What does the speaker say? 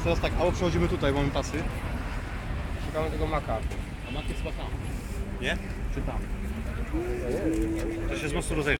Teraz tak, albo przechodzimy tutaj, mamy pasy. Szukamy tego maka. A mak jest chyba tam. Nie? Czy tam? To się z mostu rozejrzy.